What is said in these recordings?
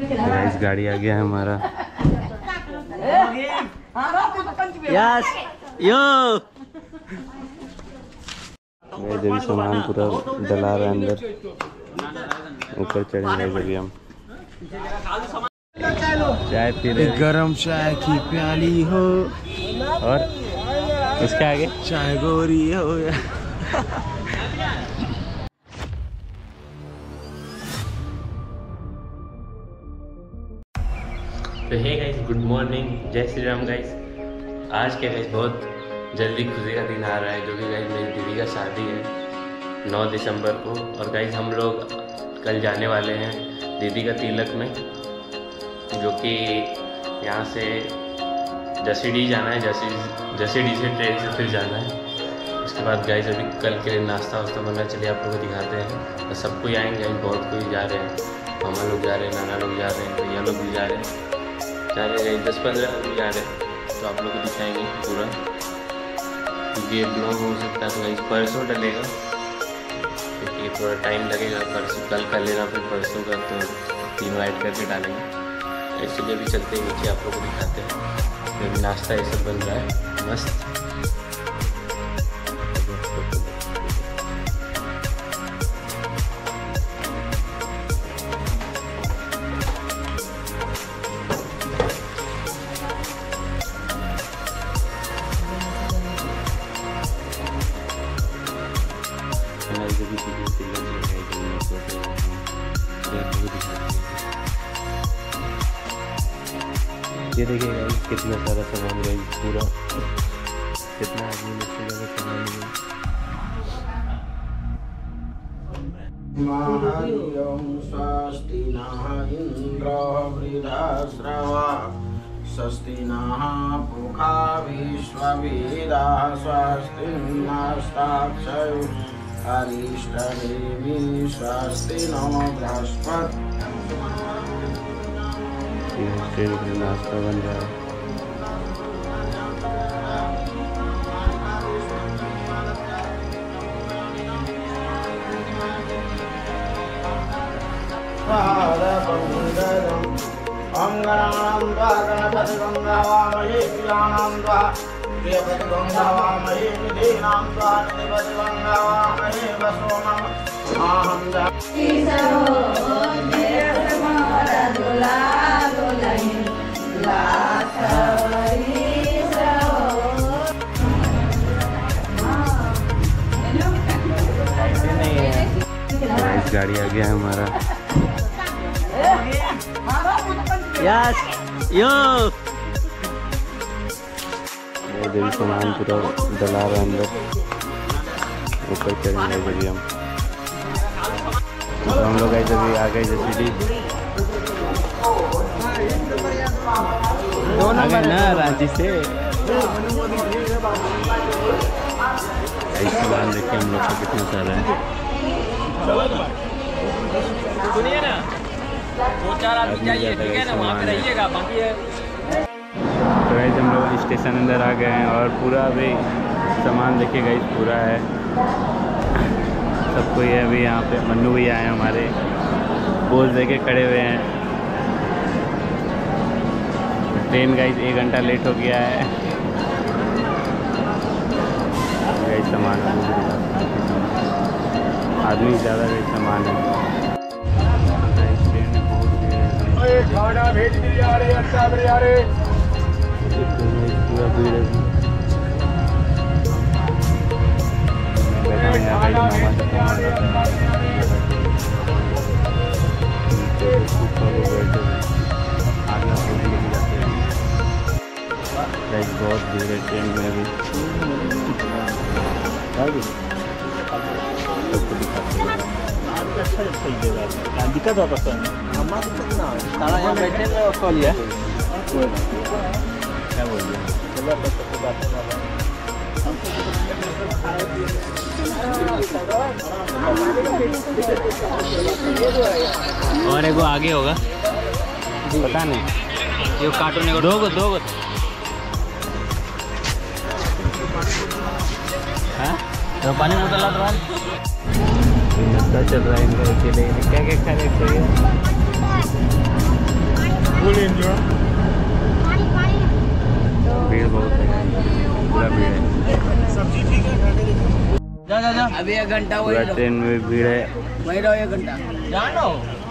Guys गाड़ी आ गया है हमारा। यस यो भी सामान पूरा डला रहा है अंदर, ऊपर चढ़ेंगे जब हम चाय पी रहे, गरम चाय की प्याली हो और उसके आगे चाय गोरी हो। तो हे गाइस, गुड मॉर्निंग, जय श्री राम गाइस। आज के गाइस बहुत जल्दी खुशी का दिन आ रहा है, जो कि गाइस मेरी दीदी का शादी है 9 दिसंबर को। और गाइस हम लोग कल जाने वाले हैं दीदी का तिलक में, जो कि यहाँ से जसीडीह जाना है, जसीडीह से ट्रेन से फिर जाना है। उसके बाद गाइस अभी कल के लिए नाश्ता वास्ता बनना, चलिए आप लोग को दिखाते हैं। तो सब कोई आएंगे, बहुत कोई जा रहे हैं, मामा लोग जा रहे हैं, नाना लोग जा रहे हैं, भैया लोग भी जा रहे हैं, जा रहे हैं 10-15 लोग जा रहे हैं। तो आप लोग को दिखाएंगे पूरा, क्योंकि ये ब्लॉग हो सकता है तो गाइस परसों डलेगा, क्योंकि थोड़ा टाइम लगेगा। परसों कल कर लेना, फिर परसों का तो इनवाइट करके डालेंगे। इसलिए भी चलते हैं नीचे, आप लोग को दिखाते हैं। फिर नाश्ता ये सब बन रहा है मस्त। ये देखिए गाइस कितना सारा सामान गाइस, पूरा कितना आदमी मुझसे ज़्यादा सामान है। स्वस्ति नः इंद्रो वृद्धश्रवा स्वस्ति नः पूषा विश्ववेदाः स्वस्ति नस्ताक्षयो अरिष्टनेमि स्वस्ति नो बृहस्पतिः। ट्रेन के लिए नाश्ता बन रहा है। ओम गणानां त्वा गणपतिं हवामहे प्रियाणां त्वा प्रियपतिं हवामहे निधीनां त्वा निधिपतिं हवामहे वसो नमः आहं गाड़ी आ गया है हमारा। यस यो भी सामान पूरा डला रहा है अंदर, ऊपर चढ़ेंगे जब हम। तो हम लोग ऐसे भी आ गए जसीडीह ना रांची से। सामान देखिए हम लोग को कितना सारा है। सुनिए ना, 2-4 आदमी जाइए, ठीक है ना, वहाँ पे रहिएगा, बाकी है। तो गाइस हम लोग स्टेशन अंदर आ गए हैं, और पूरा अभी सामान देखिए गाइस पूरा है, सब कोई है। अभी यहाँ पे मन्नू भी आए हैं हमारे, पोज देके खड़े हुए हैं। ट्रेन गाइस 1 घंटा लेट हो गया है। गाइस सामान आदमी ज़्यादा गाइस सामान है। खाना भेज दिया रे, अच्छा बढ़िया रे। पूरा भीड़ है। बहुत भीड़ है ट्रेन में अभी। दिक्कत होता है हमारा यहाँ बैठे लिया क्या बोल रहे हैं? और एगो आगे होगा, पता नहीं, ये कार्टून है। दो गो हाँ, तो पानी बोतल ला चल रहा है इनका अकेले। क्या क्या खा रहे थे? Full enjoy. भीड़ बहुत है, पूरा भीड़ है। सब्जी ठीक है, खा के देखो। जा जा जा, अभी 1 घंटा वही पूरा रहो, ट्रेन में भीड़ है। वही रहो 1 घंटा जानो।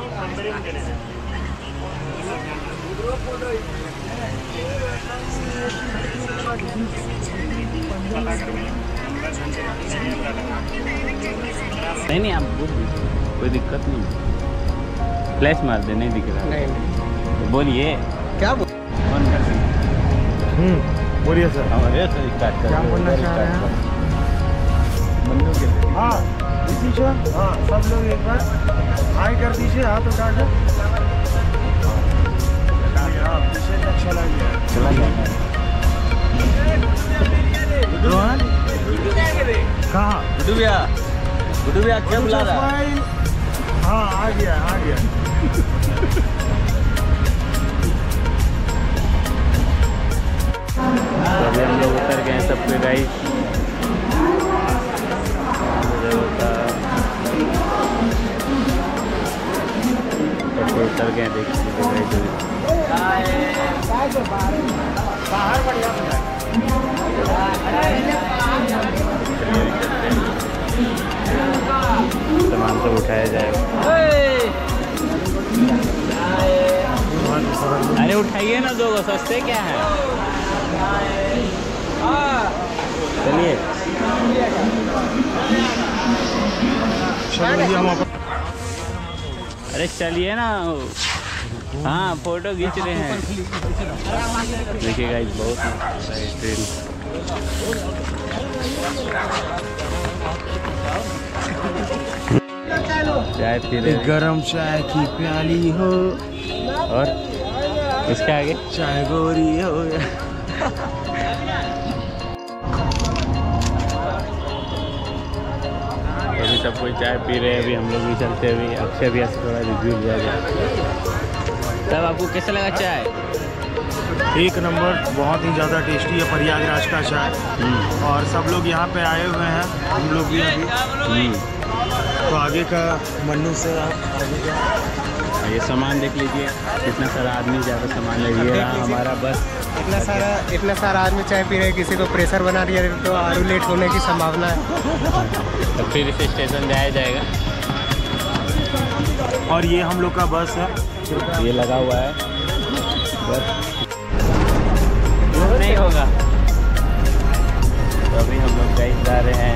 नहीं आप कोई दिक्कत नहीं, फ्लैश मार दे, नहीं दिख रहा। नहीं तो बोलिए क्या फोन कर दी। बोलिए सर। हमारे सर स्टार्ट कर, क्या बोलना चाह रहे हैं? बंदों के लिए। हाँ दीजिए, हाँ सब लोग एक बार हाई कर दीजिए, हाथ उठा कर। पीछे तक चला गया। चला जाएगा। कहाँ? गुड्डू भैया क्या बुला रहा है? हाँ आ गया आ गया। तो अभी हम लोग उतर गए हैं सबके गाइस। उतर गए देखिए बाहर बढ़िया सामान सब उठाया जाएगा। अरे उठाइए ना, 2 सस्ते क्या है। चलिए अरे चलिए ना। हाँ फोटो खींच रहे हैं। देखिए गाइस बहुत ट्रेन। चाय पी रहे हैं। गरम चाय की प्याली हो और इसके आगे चाय गोरी हो। अभी सब कोई चाय पी रहे हैं, अभी हम लोग भी चलते हैं। अभी अक्षय भैया से थोड़ा रिव्यू लिया जाए। तब आपको कैसा लगा चाय? एक नंबर, बहुत ही ज़्यादा टेस्टी है प्रयागराज का चाय। और सब लोग यहाँ पे आए हुए हैं, हम लोग भी अभी। तो आगे का मन्नू से आगे का ये सामान देख लीजिए, कितना सारा आदमी ज़्यादा सामान ले लिया हमारा बस। इतना सारा आदमी चाय पी रहे हैं, किसी को प्रेशर बना दिया तो और लेट होने की संभावना है। तो फिर इसे स्टेशन जाया जाएगा। और ये हम लोग का बस है, ये लगा हुआ है बस, नहीं होगा। तो अभी हम लोग गाइस जा रहे हैं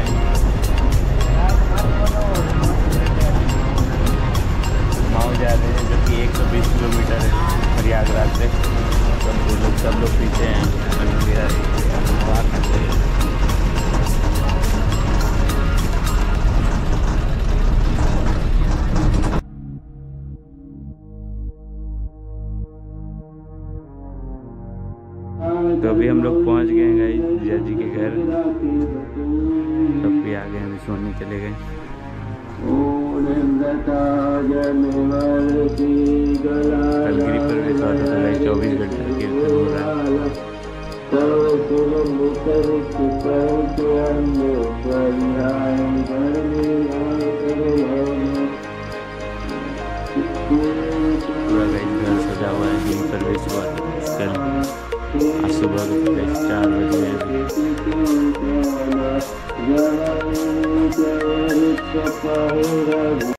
माऊ जा रहे हैं, जो कि 120 किलोमीटर है प्रयागराज से। सब लोग पीछे हैं। तो अभी हम लोग पहुंच गए हैं गाइस जीजा जी के घर। सब भी आ गए हैं, अभी सोने चले गए। कलगिरी प्रवेश हुआ था, तो गाइस 24 घंटे कीर्तन हो रहा है। पूरा गाइस घर सजा हुआ है। गिरी प्रवेश हुआ था कल, आज सुबह 4 बजे।